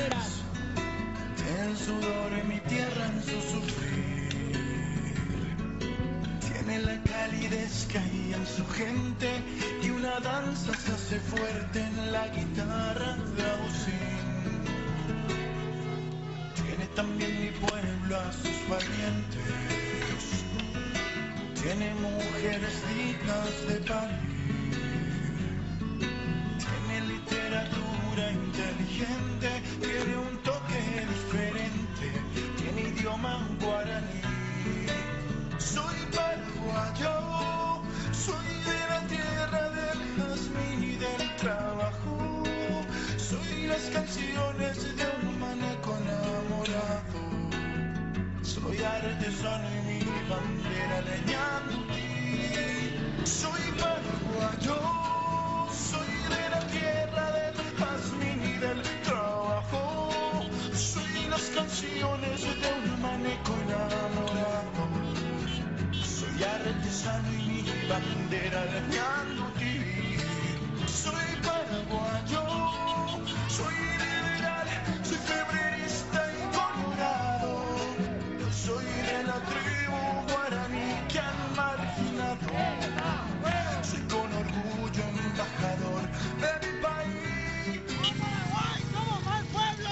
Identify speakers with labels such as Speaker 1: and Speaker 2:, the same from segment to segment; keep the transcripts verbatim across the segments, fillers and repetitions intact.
Speaker 1: banderas.
Speaker 2: El sudor en mi tierra en su sufrir. Tiene la calidez que hay en su gente y una danza se hace fuerte en la guitarra de Agustín. Tiene también mi pueblo a sus valientes. Tiene mujeres dignas de parir. Tiene literatura inteligente, tiene un toque diferente, tiene idioma guaraní. Soy paraguayo, soy de la tierra del jazmín y del trabajo. Soy las canciones de un maneco enamorado. Soy artesano y mi bandera leñando. Soy paraguayo, soy de la tierra del jazmín y del trabajo. Soy las canciones de un maneco enamorado. Soy artesano y mi bandera leñando. Soy paraguayo, soy liberal, soy febrerista y colorado. Yo soy de la tribu guaraní que han marginado. Soy con orgullo embajador de mi país. ¡Paraguay, somos más pueblo!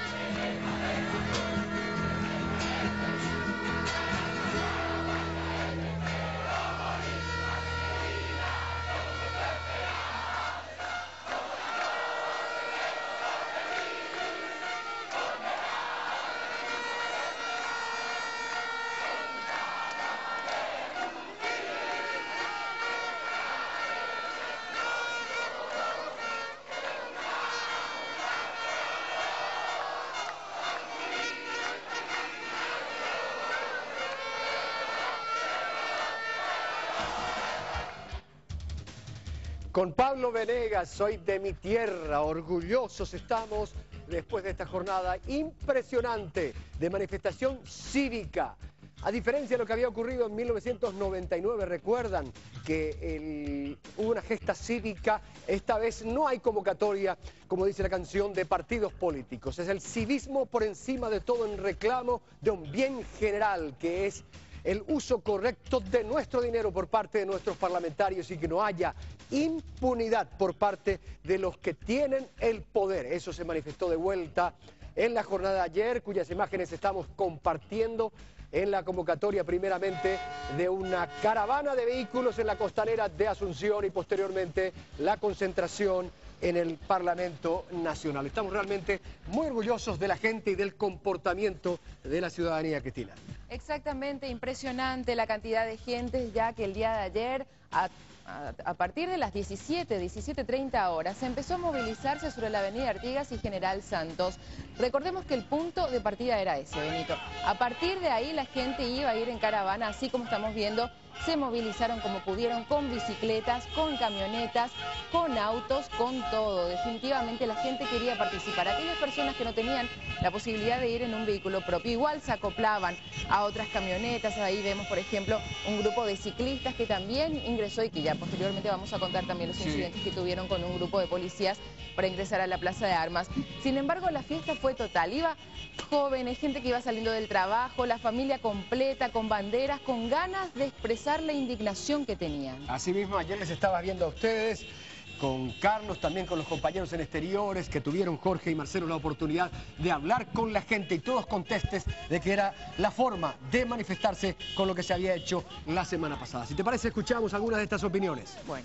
Speaker 3: Con Pablo Venegas, soy de mi tierra, orgullosos estamos después de esta jornada impresionante de manifestación cívica. A diferencia de lo que había ocurrido en mil novecientos noventa y nueve, recuerdan que el, hubo una gesta cívica, esta vez no hay convocatoria, como dice la canción, de partidos políticos. Es el civismo por encima de todo en reclamo de un bien general, que es el uso correcto de nuestro dinero por parte de nuestros parlamentarios y que no haya impunidad por parte de los que tienen el poder. Eso se manifestó de vuelta en la jornada de ayer, cuyas imágenes estamos compartiendo en la convocatoria primeramente de una caravana de vehículos en la costanera de Asunción y posteriormente la concentración en el Parlamento Nacional. Estamos realmente muy orgullosos de la gente y del comportamiento de la ciudadanía, Cristina.
Speaker 4: Exactamente, impresionante la cantidad de gente, ya que el día de ayer, a, a, a partir de las diecisiete, diecisiete treinta horas, se empezó a movilizarse sobre la avenida Artigas y General Santos. Recordemos que el punto de partida era ese, Benito. A partir de ahí la gente iba a ir en caravana, así como estamos viendo. Se movilizaron como pudieron, con bicicletas, con camionetas, con autos, con todo. Definitivamente la gente quería participar. Aquellas personas que no tenían la posibilidad de ir en un vehículo propio, igual se acoplaban a otras camionetas. Ahí vemos, por ejemplo, un grupo de ciclistas que también ingresó y que ya posteriormente vamos a contar también los incidentes sí. que tuvieron con un grupo de policías para ingresar a la Plaza de Armas. Sin embargo, la fiesta fue total. Iba jóvenes, gente que iba saliendo del trabajo, la familia completa, con banderas, con ganas de expresar la indignación que tenían.
Speaker 3: Asimismo, ayer les estaba viendo a ustedes, con Carlos, también con los compañeros en exteriores, que tuvieron Jorge y Marcelo la oportunidad de hablar con la gente y todos contestes de que era la forma de manifestarse con lo que se había hecho la semana pasada. Si te parece, escuchamos algunas de estas opiniones.
Speaker 4: Bueno.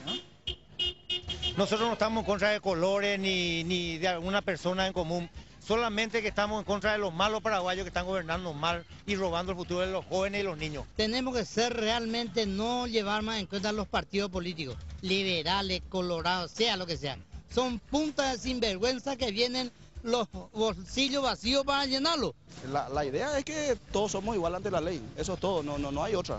Speaker 5: Nosotros no estamos en contra de colores ni, ni de alguna persona en común. Solamente que estamos en contra de los malos paraguayos que están gobernando mal y robando el futuro de los jóvenes y los niños.
Speaker 6: Tenemos que ser realmente, no llevar más en cuenta los partidos políticos, liberales, colorados, sea lo que sea. Son puntas de sinvergüenza que vienen los bolsillos vacíos para llenarlo.
Speaker 7: La, la idea es que todos somos igual ante la ley, eso es todo, no, no, no hay otra.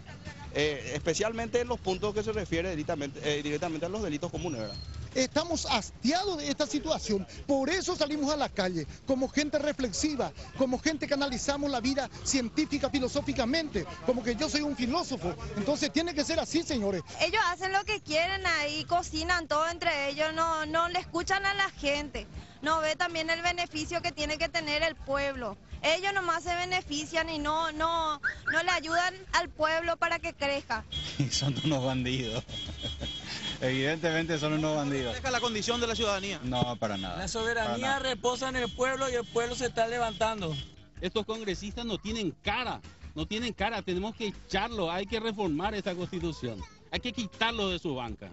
Speaker 7: Eh, especialmente en los puntos que se refiere directamente, eh, directamente a los delitos comunes, ¿verdad?
Speaker 8: Estamos hastiados de esta situación, por eso salimos a la calle, como gente reflexiva, como gente que analizamos la vida científica, filosóficamente, como que yo soy un filósofo, entonces tiene que ser así, señores.
Speaker 9: Ellos hacen lo que quieren ahí, cocinan todo entre ellos, no, no le escuchan a la gente.
Speaker 1: no ve también el beneficio que tiene que tener el pueblo. Ellos nomás se benefician y no, no, no le ayudan al pueblo para que crezca.
Speaker 9: Son unos bandidos. Evidentemente son unos bandidos.
Speaker 10: ¿Deja la condición de la ciudadanía?
Speaker 9: No, para nada.
Speaker 11: La soberanía reposa en el pueblo y el pueblo se está levantando.
Speaker 12: Estos congresistas no tienen cara, no tienen cara, tenemos que echarlo, hay que reformar esta constitución, hay que quitarlo de su banca.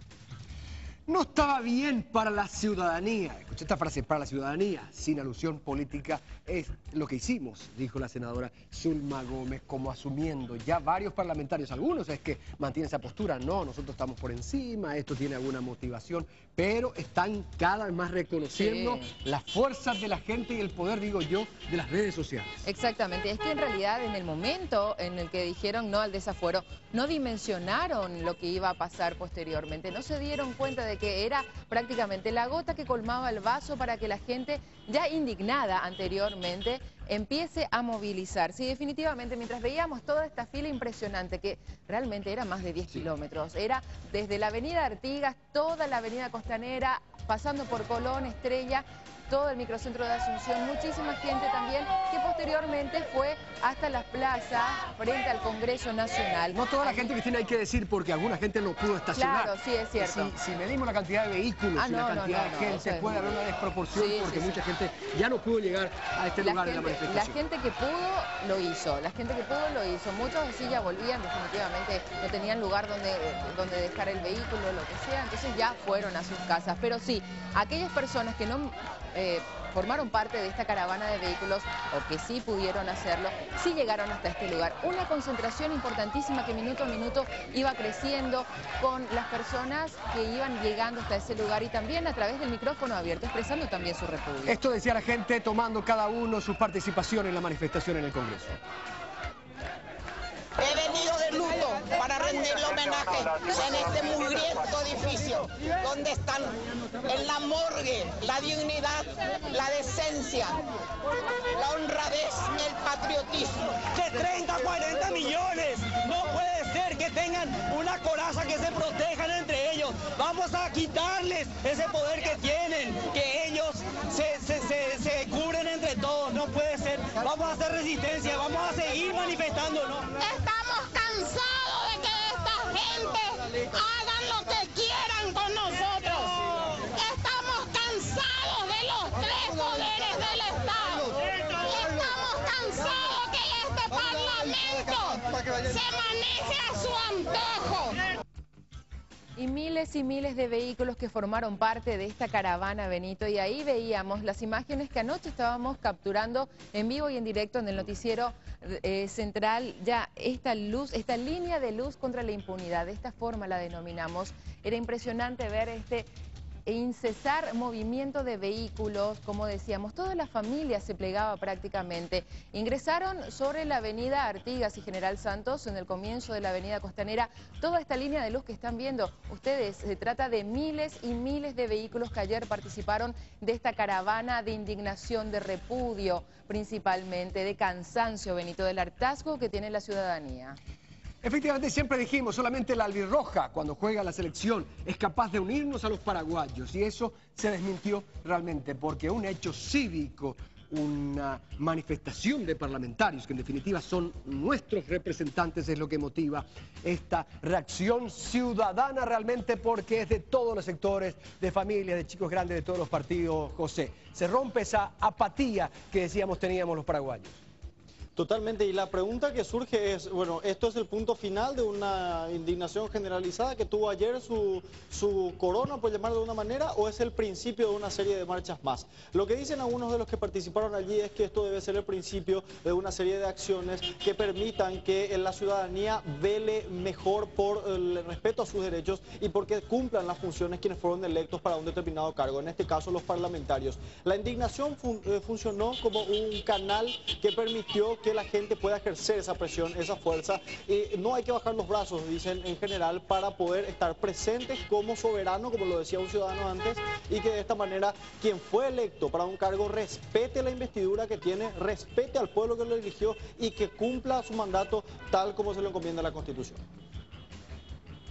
Speaker 3: No estaba bien para la ciudadanía. Escuché esta frase, para la ciudadanía, sin alusión política, es lo que hicimos, dijo la senadora Zulma Gómez, como asumiendo ya varios parlamentarios. Algunos es que mantienen esa postura, no, nosotros estamos por encima, esto tiene alguna motivación, pero están cada vez más reconociendo sí. las fuerzas de la gente y el poder, digo yo, de las redes sociales.
Speaker 4: Exactamente, es que en realidad en el momento en el que dijeron no al desafuero, no dimensionaron lo que iba a pasar posteriormente, no se dieron cuenta de que era prácticamente la gota que colmaba el vaso para que la gente ya indignada anteriormente empiece a movilizarse. Y definitivamente mientras veíamos toda esta fila impresionante, que realmente era más de diez sí. kilómetros, era desde la avenida Artigas, toda la avenida Costanera, pasando por Colón, Estrella, todo el microcentro de Asunción, muchísima gente también que posteriormente fue hasta las plazas frente al Congreso Nacional.
Speaker 3: No toda la gente, Cristina, hay que decir, porque alguna gente no pudo estacionar.
Speaker 4: Claro, sí, es cierto.
Speaker 3: Si, si medimos la cantidad de vehículos
Speaker 4: ah,
Speaker 3: y
Speaker 4: no,
Speaker 3: la cantidad
Speaker 4: no, no,
Speaker 3: de gente,
Speaker 4: no,
Speaker 3: puede haber una desproporción sí, porque sí, mucha sí. gente ya no pudo llegar a este
Speaker 4: la
Speaker 3: lugar
Speaker 4: gente,
Speaker 3: de la manifestación.
Speaker 4: La gente que pudo, lo hizo. La gente que pudo, lo hizo. Muchos así ya volvían, definitivamente no tenían lugar donde, donde dejar el vehículo, lo que sea, entonces ya fueron a sus casas. Pero sí, aquellas personas que no... Eh, formaron parte de esta caravana de vehículos o que sí pudieron hacerlo, sí llegaron hasta este lugar. Una concentración importantísima que minuto a minuto iba creciendo con las personas que iban llegando hasta ese lugar y también a través del micrófono abierto, expresando también su repudio.
Speaker 3: Esto decía la gente tomando cada uno su participación en la manifestación en el Congreso.
Speaker 13: He venido de luto para rendirle homenaje en este mugriento edificio donde están en la morgue la dignidad, la decencia, la honradez, el patriotismo.
Speaker 11: De treinta a cuarenta millones, no puede ser que tengan una coraza que se protejan entre ellos. Vamos a quitarles ese poder que tienen, que ellos se, se, se, se cubren entre todos, no puede ser. Vamos a hacer resistencia, vamos a seguir manifestándonos.
Speaker 13: Estamos cansados de que esta gente hagan lo que quieran con nosotros. Estamos cansados de los tres poderes del Estado. Estamos cansados que este Parlamento se maneje a su antojo.
Speaker 4: Y miles y miles de vehículos que formaron parte de esta caravana, Benito, y ahí veíamos las imágenes que anoche estábamos capturando en vivo y en directo en el noticiero eh, central, ya esta luz, esta línea de luz contra la impunidad, de esta forma la denominamos. Era impresionante ver este incesar movimiento de vehículos, como decíamos, toda la familia se plegaba prácticamente. Ingresaron sobre la avenida Artigas y General Santos, en el comienzo de la avenida Costanera, toda esta línea de luz que están viendo ustedes. Se trata de miles y miles de vehículos que ayer participaron de esta caravana de indignación, de repudio, principalmente, de cansancio, Benito, del hartazgo que tiene la ciudadanía.
Speaker 3: Efectivamente, siempre dijimos, solamente la albirroja, cuando juega la selección, es capaz de unirnos a los paraguayos. Y eso se desmintió realmente, porque un hecho cívico, una manifestación de parlamentarios, que en definitiva son nuestros representantes, es lo que motiva esta reacción ciudadana realmente, porque es de todos los sectores, de familias, de chicos grandes, de todos los partidos, José. Se rompe esa apatía que decíamos teníamos los paraguayos.
Speaker 14: Totalmente, y la pregunta que surge es, bueno, ¿esto es el punto final de una indignación generalizada que tuvo ayer su, su corona, por llamar de una manera, o es el principio de una serie de marchas más? Lo que dicen algunos de los que participaron allí es que esto debe ser el principio de una serie de acciones que permitan que la ciudadanía vele mejor por el respeto a sus derechos y porque cumplan las funciones quienes fueron electos para un determinado cargo, en este caso los parlamentarios. La indignación fun, eh, funcionó como un canal que permitió que la gente pueda ejercer esa presión, esa fuerza. Y no hay que bajar los brazos, dicen en general, para poder estar presentes como soberano, como lo decía un ciudadano antes, y que de esta manera quien fue electo para un cargo respete la investidura que tiene, respete al pueblo que lo eligió y que cumpla su mandato tal como se lo encomienda la Constitución.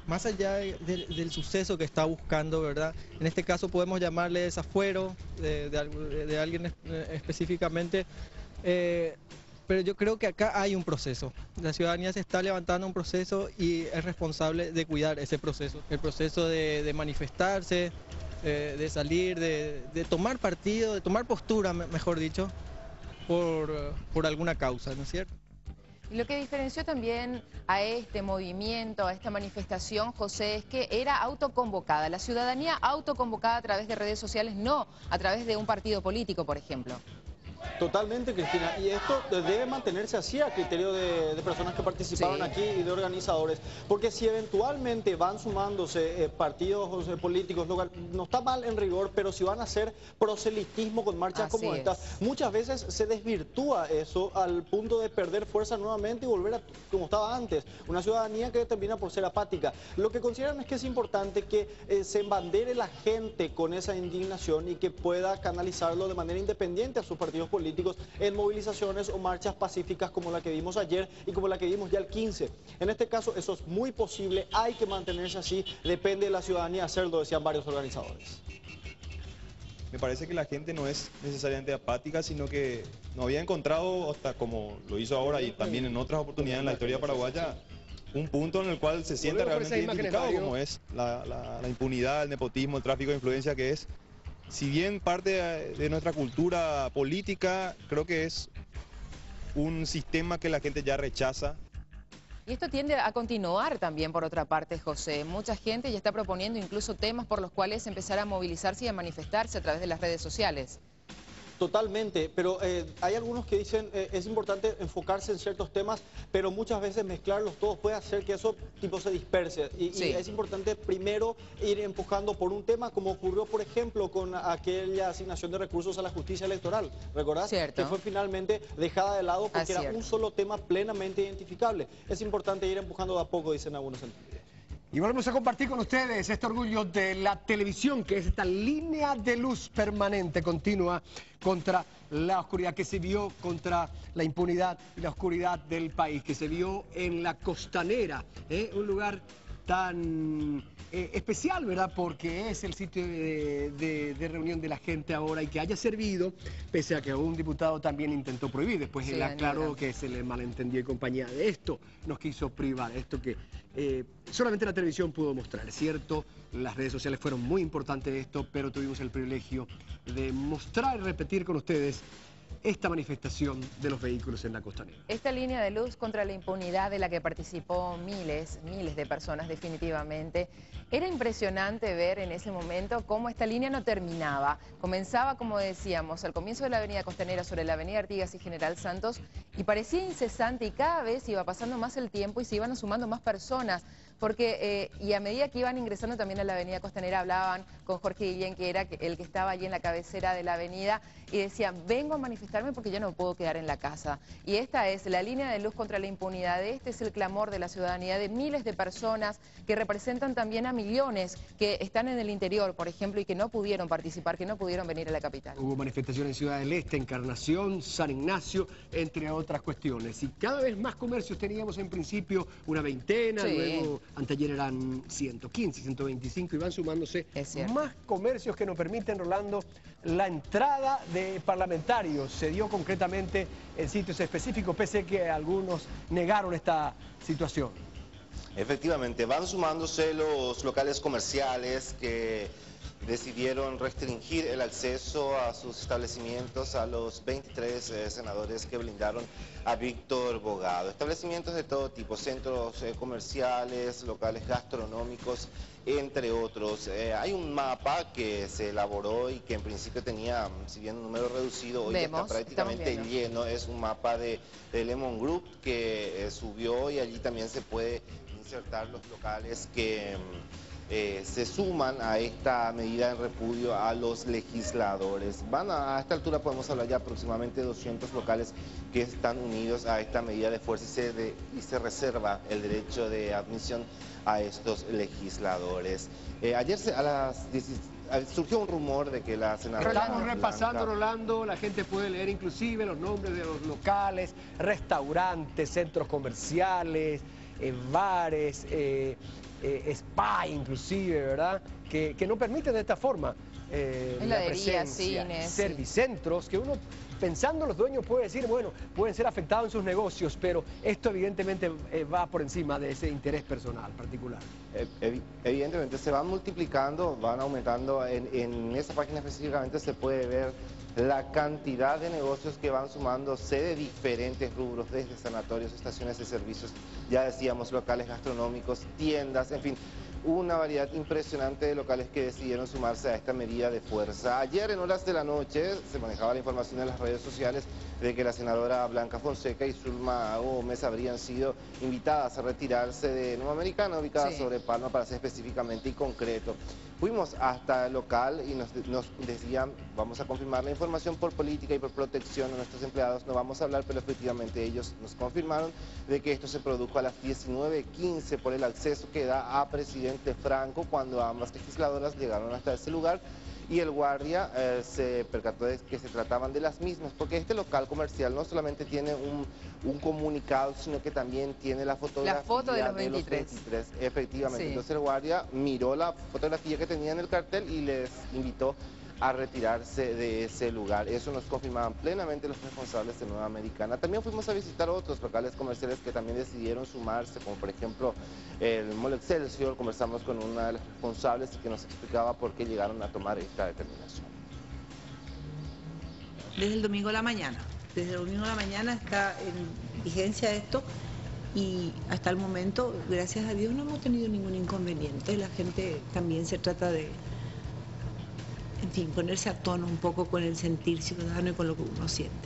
Speaker 10: más allá de, de, del suceso que está buscando, ¿verdad? En este caso podemos llamarle desafuero de, de, de alguien específicamente, eh, pero yo creo que acá hay un proceso. La ciudadanía se está levantando un proceso y es responsable de cuidar ese proceso, el proceso de, de manifestarse, eh, de salir, de, de tomar partido, de tomar postura, mejor dicho, por, por alguna causa, ¿no es cierto?
Speaker 4: Y lo que diferenció también a este movimiento, a esta manifestación, José, es que era autoconvocada. La ciudadanía autoconvocada a través de redes sociales, no a través de un partido político, por ejemplo.
Speaker 14: Totalmente, Cristina, y esto debe mantenerse así a criterio de, de personas que participaron sí. aquí y de organizadores, porque si eventualmente van sumándose eh, partidos eh, políticos, local, no está mal en rigor, pero si van a hacer proselitismo con marchas así como esta, muchas veces se desvirtúa eso al punto de perder fuerza nuevamente y volver a como estaba antes, una ciudadanía que termina por ser apática. Lo que consideran es que es importante que eh, se embandere la gente con esa indignación y que pueda canalizarlo de manera independiente a sus partidos políticos en movilizaciones o marchas pacíficas como la que vimos ayer y como la que vimos ya el quince. En este caso eso es muy posible, hay que mantenerse así, depende de la ciudadanía hacerlo, decían varios organizadores.
Speaker 15: Me parece que la gente no es necesariamente apática, sino que no había encontrado, hasta como lo hizo ahora y también en otras oportunidades en la historia paraguaya, un punto en el cual se siente realmente identificado, como es la, la, la impunidad, el nepotismo, el tráfico de influencia, que es, si bien parte de, de nuestra cultura política, creo que es un sistema que la gente ya rechaza.
Speaker 4: Y esto tiende a continuar también, por otra parte, José. Mucha gente ya está proponiendo incluso temas por los cuales empezar a movilizarse y a manifestarse a través de las redes sociales.
Speaker 14: Totalmente, pero eh, hay algunos que dicen eh, es importante enfocarse en ciertos temas, pero muchas veces mezclarlos todos puede hacer que eso tipo se disperse. Y, sí. y es importante primero ir empujando por un tema, como ocurrió, por ejemplo, con aquella asignación de recursos a la justicia electoral. ¿Recordás? Cierto. Que fue finalmente dejada de lado porque ah, era cierto. un solo tema plenamente identificable. Es importante ir empujando de a poco, dicen algunos sentidos.
Speaker 3: Y volvemos a compartir con ustedes este orgullo de la televisión, que es esta línea de luz permanente, continua, contra la oscuridad que se vio, contra la impunidad y la oscuridad del país, que se vio en la Costanera, ¿eh? un lugar tan eh, especial, ¿verdad? Porque es el sitio de, de, de reunión de la gente ahora, y que haya servido, pese a que un diputado también intentó prohibir. Después sí, él aclaró que se le malentendió y compañía de esto, nos quiso privar, esto que eh, solamente la televisión pudo mostrar, ¿cierto? Las redes sociales fueron muy importantes de esto, pero tuvimos el privilegio de mostrar y repetir con ustedes esta manifestación de los vehículos en la Costanera.
Speaker 4: Esta línea de luz contra la impunidad de la que participó miles, miles de personas definitivamente. Era impresionante ver en ese momento cómo esta línea no terminaba. Comenzaba, como decíamos, al comienzo de la avenida Costanera sobre la avenida Artigas y General Santos, y parecía incesante, y cada vez iba pasando más el tiempo y se iban sumando más personas. Porque, eh, y a medida que iban ingresando también a la avenida Costanera, hablaban con Jorge Guillén, que era el que estaba allí en la cabecera de la avenida, y decían, vengo a manifestarme porque yo no puedo quedar en la casa. Y esta es la línea de luz contra la impunidad. Este es el clamor de la ciudadanía, de miles de personas que representan también a millones que están en el interior, por ejemplo, y que no pudieron participar, que no pudieron venir a la capital.
Speaker 3: Hubo manifestaciones en Ciudad del Este, Encarnación, San Ignacio, entre otras cuestiones. Y cada vez más comercios teníamos, en principio una veintena, sí. luego anteayer eran ciento quince, ciento veinticinco, y van sumándose más comercios que nos permiten, Rolando, la entrada de parlamentarios. Se dio concretamente en sitios específicos, pese a que algunos negaron esta situación.
Speaker 16: Efectivamente, van sumándose los locales comerciales que decidieron restringir el acceso a sus establecimientos a los veintitrés eh, senadores que blindaron a Víctor Bogado. Establecimientos de todo tipo, centros eh, comerciales, locales gastronómicos, entre otros. Eh, hay un mapa que se elaboró y que en principio tenía, si bien un número reducido, hoy Vemos, está prácticamente lleno. Es un mapa de, de Lemon Group que eh, subió, y allí también se puede insertar los locales que Eh, se suman a esta medida en repudio a los legisladores. Van a, a esta altura podemos hablar ya aproximadamente de doscientos locales que están unidos a esta medida de fuerza, y se, de, y se reserva el derecho de admisión a estos legisladores. Eh, ayer se, a las dieciséis surgió un rumor de que la senadora...
Speaker 3: Estamos repasando, Rolando, la gente puede leer inclusive los nombres de los locales, restaurantes, centros comerciales, eh, bares, eh, eh, spa inclusive, ¿verdad? Que, que no permiten de esta forma eh, la
Speaker 4: Heladería,
Speaker 3: presencia,
Speaker 4: cines,
Speaker 3: servicentros, que uno, pensando los dueños, puede decir, bueno, pueden ser afectados en sus negocios, pero esto evidentemente eh, va por encima de ese interés personal particular.
Speaker 16: Evi- Evidentemente se van multiplicando, van aumentando. En, en esa página específicamente se puede ver la cantidad de negocios que van sumándose de diferentes rubros, desde sanatorios, estaciones de servicios, ya decíamos, locales gastronómicos, tiendas, en fin, una variedad impresionante de locales que decidieron sumarse a esta medida de fuerza. Ayer en horas de la noche se manejaba la información en las redes sociales de que la senadora Blanca Fonseca y Zulma Gómez habrían sido invitadas a retirarse de Nueva Americana, ubicada
Speaker 4: Sí.
Speaker 16: sobre Palma, para ser específicamente y concreto. Fuimos hasta el local y nos, nos decían, vamos a confirmar la información por política y por protección a nuestros empleados, no vamos a hablar, pero efectivamente ellos nos confirmaron de que esto se produjo a las diecinueve quince por el acceso que da a Presidente Franco cuando ambas legisladoras llegaron hasta ese lugar y el guardia eh, se percató de que se trataban de las mismas, porque este local comercial no solamente tiene un, un comunicado, sino que también tiene la fotografía
Speaker 4: La foto de los veintitrés.
Speaker 16: veintitrés, efectivamente.
Speaker 4: Sí.
Speaker 16: Entonces el guardia miró la fotografía que tenía en el cartel y les invitó a retirarse de ese lugar. Eso nos confirmaban plenamente los responsables de Nueva Americana. También fuimos a visitar otros locales comerciales que también decidieron sumarse, como por ejemplo el Mall Excelsior. Conversamos con una de las responsables y que nos explicaba por qué llegaron a tomar esta determinación.
Speaker 17: Desde el domingo a la mañana. Desde el domingo a la mañana está en vigencia esto y hasta el momento, gracias a Dios, no hemos tenido ningún inconveniente. La gente también se trata de, en fin, ponerse a tono un poco con el sentir ciudadano y con lo que uno siente.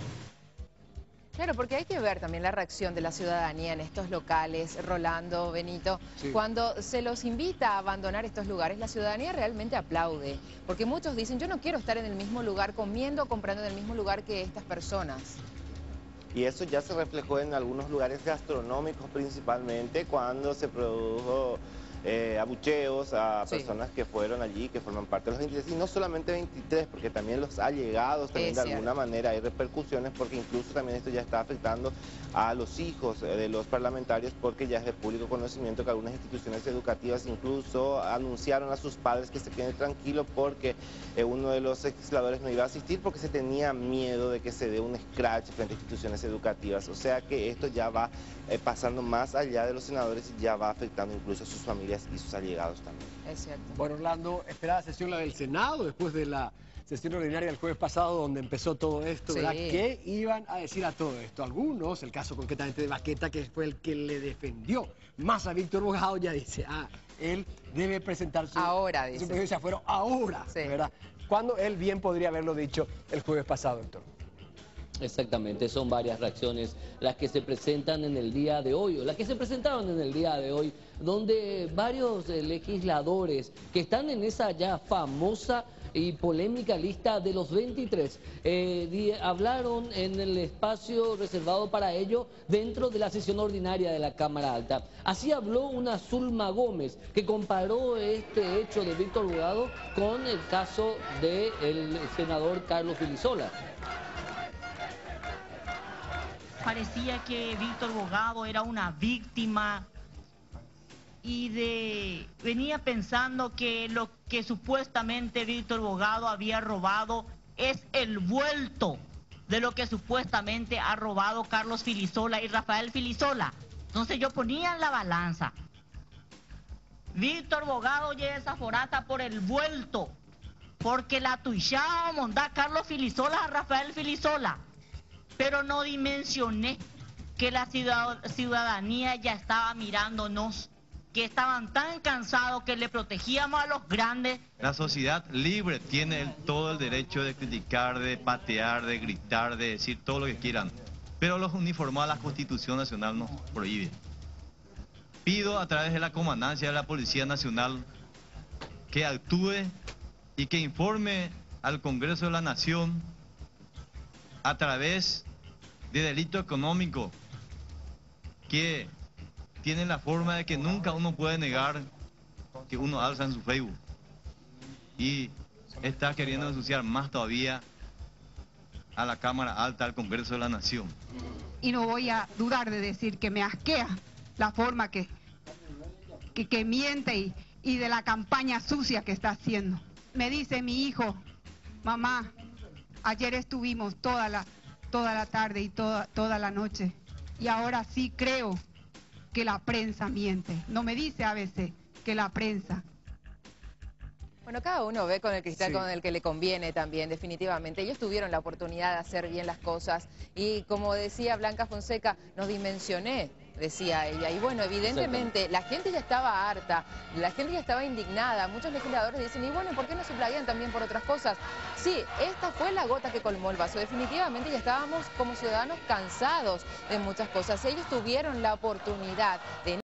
Speaker 4: Claro, porque hay que ver también la reacción de la ciudadanía en estos locales, Rolando, Benito.
Speaker 3: Sí.
Speaker 4: Cuando se los invita a abandonar estos lugares, la ciudadanía realmente aplaude. Porque muchos dicen, yo no quiero estar en el mismo lugar comiendo o comprando en el mismo lugar que estas personas.
Speaker 16: Y eso ya se reflejó en algunos lugares gastronómicos principalmente cuando se produjo eh, abucheos a
Speaker 4: Sí.
Speaker 16: personas que fueron allí, que forman parte de los veintitrés, y no solamente veintitrés, porque también los allegados, también
Speaker 4: Es
Speaker 16: de
Speaker 4: cierto.
Speaker 16: alguna manera hay repercusiones, porque incluso también esto ya está afectando a los hijos eh, de los parlamentarios, porque ya es de público conocimiento que algunas instituciones educativas incluso anunciaron a sus padres que se queden tranquilos porque eh, uno de los legisladores no iba a asistir porque se tenía miedo de que se dé un scratch frente a instituciones educativas. O sea que esto ya va eh, pasando más allá de los senadores y ya va afectando incluso a sus familias y sus allegados también.
Speaker 4: Es cierto.
Speaker 3: Bueno, Orlando, esperada sesión la del Senado después de la sesión ordinaria del jueves pasado donde empezó todo esto, ¿verdad?
Speaker 4: Sí.
Speaker 3: ¿Qué iban a decir a todo esto? Algunos, el caso concretamente de Baqueta, que fue el que le defendió más a Víctor Bogado, ya dice, ah, él debe presentar su...
Speaker 4: Ahora,
Speaker 3: su
Speaker 4: dice.
Speaker 3: proceso, ya fueron ahora,
Speaker 4: Sí.
Speaker 3: ¿verdad? Cuando él bien podría haberlo dicho el jueves pasado, Héctor.
Speaker 18: Exactamente, son varias reacciones las que se presentan en el día de hoy, o las que se presentaron en el día de hoy, donde varios eh, legisladores que están en esa ya famosa y polémica lista de los veintitrés, eh, di- hablaron en el espacio reservado para ello dentro de la sesión ordinaria de la Cámara Alta. Así habló una Zulma Gómez, que comparó este hecho de Víctor Bogado con el caso del senador Carlos Filisola.
Speaker 19: Parecía que Víctor Bogado era una víctima y de venía pensando que lo que supuestamente Víctor Bogado había robado es el vuelto de lo que supuestamente ha robado Carlos Filisola y Rafael Filisola. Entonces yo ponía en la balanza. Víctor Bogado lleva esa forata por el vuelto, porque la tuichaba mondá Carlos Filisola a Rafael Filisola. Pero no dimensioné que la ciudadanía ya estaba mirándonos, que estaban tan cansados que le protegíamos a los grandes.
Speaker 20: La sociedad libre tiene el- todo el derecho de criticar, de patear, de gritar, de decir todo lo que quieran, pero los uniformados la Constitución Nacional nos prohíbe. Pido a través de la Comandancia de la Policía Nacional que actúe y que informe al Congreso de la Nación a través de delito económico que tiene la forma de que nunca uno puede negar que uno alza en su Facebook y está queriendo ensuciar más todavía a la Cámara Alta, al Congreso de la Nación.
Speaker 21: Y no voy a dudar de decir que me asquea la forma que, que, que miente y, y de la campaña sucia que está haciendo. Me dice mi hijo, mamá, ayer estuvimos toda la, toda la tarde y toda, toda la noche y ahora sí creo que la prensa miente. No me dice A B C, que la prensa.
Speaker 4: Bueno, cada uno ve con el cristal
Speaker 3: Sí.
Speaker 4: con el que le conviene también, definitivamente. Ellos tuvieron la oportunidad de hacer bien las cosas y, como decía Blanca Fonseca, nos dimensioné, decía ella. Y bueno, evidentemente la gente ya estaba harta, la gente ya estaba indignada. Muchos legisladores dicen, y bueno, ¿por qué no se plaguean también por otras cosas? Sí, esta fue la gota que colmó el vaso. Definitivamente ya estábamos como ciudadanos cansados de muchas cosas. Ellos tuvieron la oportunidad de